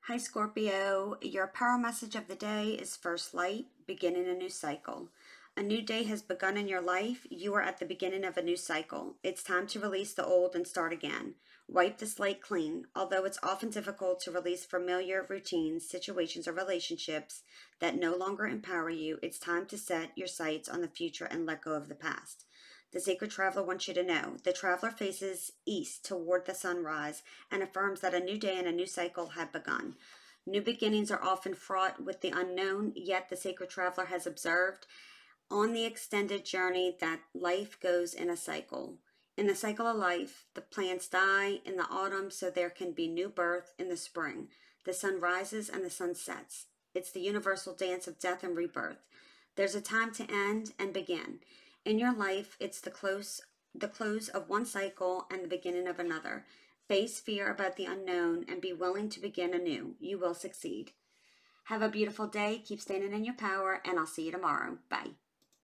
Hi, Scorpio. Your power message of the day is first light, beginning a new cycle. A new day has begun in your life. You are at the beginning of a new cycle. It's time to release the old and start again. Wipe the slate clean. Although it's often difficult to release familiar routines, situations, or relationships that no longer empower you, it's time to set your sights on the future and let go of the past. The Sacred Traveler wants you to know the traveler faces east toward the sunrise and affirms that a new day and a new cycle have begun. New beginnings are often fraught with the unknown, yet the Sacred Traveler has observed on the extended journey that life goes in a cycle. In the cycle of life, the plants die in the autumn so there can be new birth in the spring. The sun rises and the sun sets. It's the universal dance of death and rebirth. There's a time to end and begin. In your life, it's the close of one cycle and the beginning of another. Face fear about the unknown and be willing to begin anew. You will succeed. Have a beautiful day. Keep standing in your power, and I'll see you tomorrow. Bye.